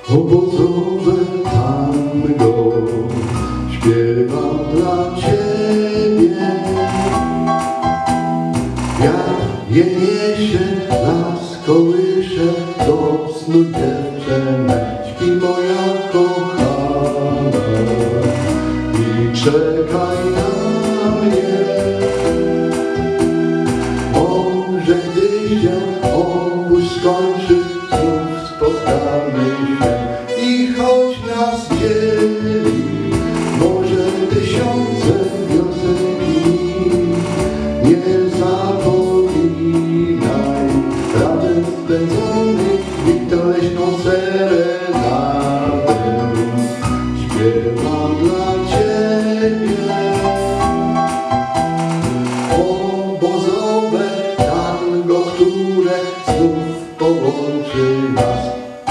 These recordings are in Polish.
Obozowe tango śpiewam dla Ciebie. Wiatr je niesie, las kołysze, do snu dziewczynę śpi moja kochana i czekaj na mnie. Może gdy się obóz skończy, znów spotkamy się i choć nas dzieli może tysiące piosenki, nie zapominaj razem spędzonych chwil, to leśną serenadę śpiewam dla Ciebie. Obozowe tango, które znów połączy nas.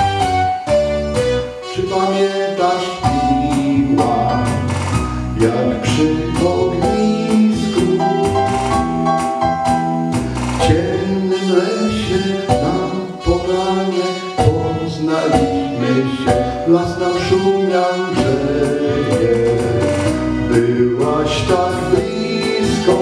Czy pamiętasz, miła, jak przy ognisku w ciemnym lesie na polanie poznaliśmy się? Las nam szumiał, grzeje, byłaś tak blisko.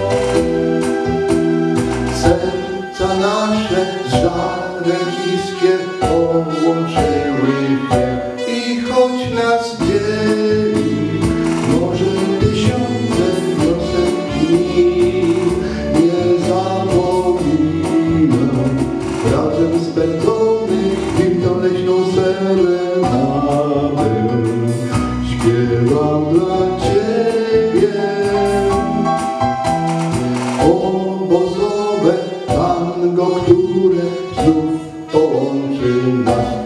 Serca nasze z żarem iskier połączyły się i choć nas dzieli może tysiące piosenki, nie zapominaj razem spędzonych chwil, to leśną serenadę śpiewam dla Ciebie. Obozowe tango, które znów połączy nas.